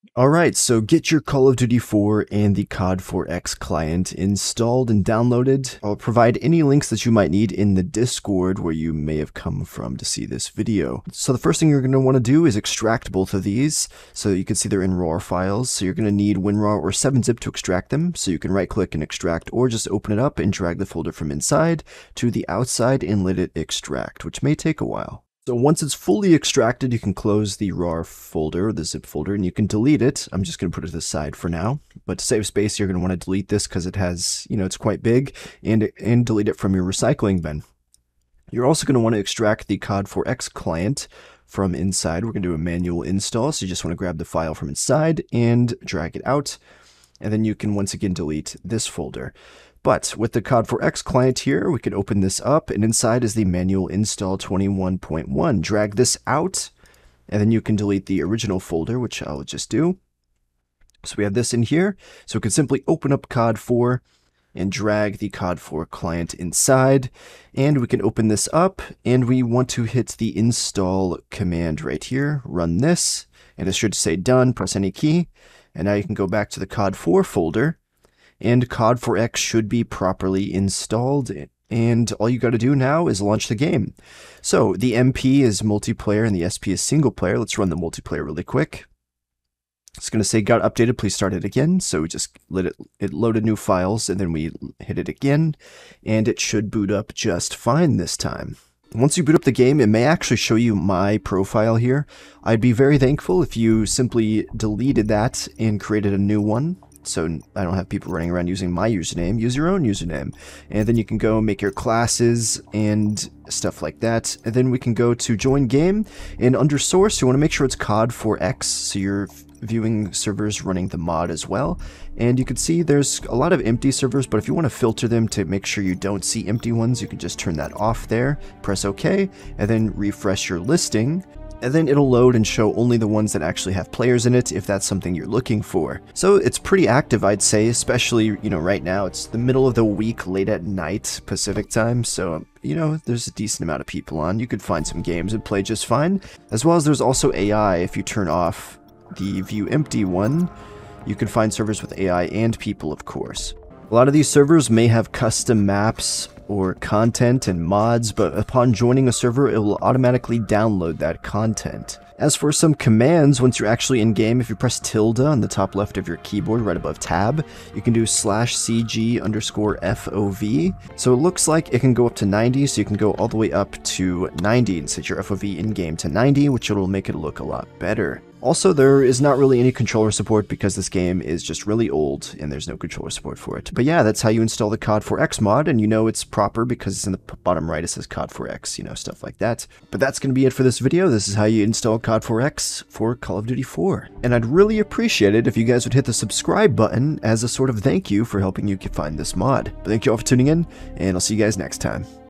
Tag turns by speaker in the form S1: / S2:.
S1: Alright, so get your Call of Duty 4 and the COD4x client installed and downloaded. I'll provide any links that you might need in the Discord where you may have come from to see this video. So the first thing you're going to want to do is extract both of these, so you can see they're in RAR files. So you're going to need WinRAR or 7-zip to extract them, so you can right click and extract, or just open it up and drag the folder from inside to the outside and let it extract, which may take a while. So once it's fully extracted, you can close the RAR folder, the zip folder, and you can delete it. I'm just going to put it to the side for now. But to save space, you're going to want to delete this because it has, it's quite big, and delete it from your recycling bin. You're also going to want to extract the COD4x client from inside. We're going to do a manual install, so you just want to grab the file from inside and drag it out. And then you can once again delete this folder. But with the COD4x client here, we could open this up, and inside is the manual install 21.1. Drag this out, and then you can delete the original folder, which I'll just do. So we have this in here. So we can simply open up COD4 and drag the COD4 client inside, and we can open this up, and we want to hit the install command right here. Run this, and it should say done. Press any key, and now you can go back to the COD4 folder, and COD4x should be properly installed, and all you got to do now is launch the game. So the MP is multiplayer and the SP is single player. Let's run the multiplayer really quick. It's going to say got updated, please start it again. So we just let it loaded new files, and then we hit it again, and it should boot up just fine this time. Once you boot up the game, it may actually show you my profile here. I'd be very thankful if you simply deleted that and created a new one, so I don't have people running around using my username. Use your own username. And then you can go make your classes and stuff like that. And then we can go to join game. And under source, you want to make sure it's COD4x, so you're viewing servers running the mod as well. And you can see there's a lot of empty servers, but if you want to filter them to make sure you don't see empty ones, you can just turn that off there, press OK, and then refresh your listing. And then it'll load and show only the ones that actually have players in it, if that's something you're looking for. So it's pretty active, I'd say, especially, right now. It's the middle of the week, late at night, Pacific time, so, there's a decent amount of people on. You could find some games and play just fine. As well as there's also AI. If you turn off the view empty one, you can find servers with AI and people, of course. A lot of these servers may have custom maps or content and mods, but upon joining a server, it will automatically download that content. As for some commands, once you're actually in game, if you press tilde on the top left of your keyboard right above tab, you can do /CG_FOV. So it looks like it can go up to 90, so you can go all the way up to 90 and set your FOV in game to 90, which will make it look a lot better. Also, there is not really any controller support because this game is just really old and there's no controller support for it. But yeah, that's how you install the COD4x mod, and it's proper because it's in the bottom right, it says COD4x, stuff like that. But that's going to be it for this video. This is how you install COD4x for Call of Duty 4. And I'd really appreciate it if you guys would hit the subscribe button as a sort of thank you for helping you find this mod. But thank you all for tuning in, and I'll see you guys next time.